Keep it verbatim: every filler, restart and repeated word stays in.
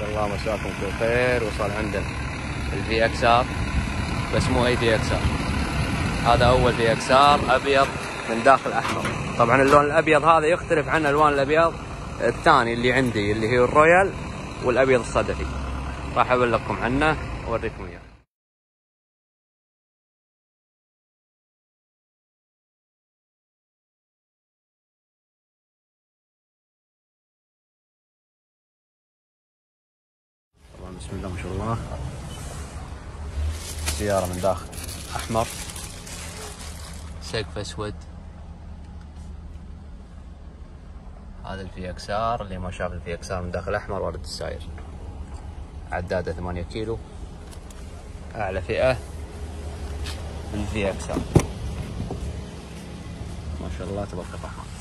اسعد الله مساكم في خير. وصل عندنا الفي اكس ار، بس مو اي في اكس ار، هذا اول في اكس ار ابيض من داخل احمر. طبعا اللون الابيض هذا يختلف عن الوان الابيض الثاني اللي عندي اللي هي الرويال والابيض الصدفي. راح ابلغكم عنه واوريكم اياه. طبعا بسم الله ما شاء الله، سيارة من داخل احمر، سقف اسود. هذا الفي اكس ار اللي ما شاف الفي اكس ار من داخل احمر ورد الساير. عداده ثمانية كيلو، اعلى فئة بالفي اكس ار، ما شاء الله تبارك الرحمن.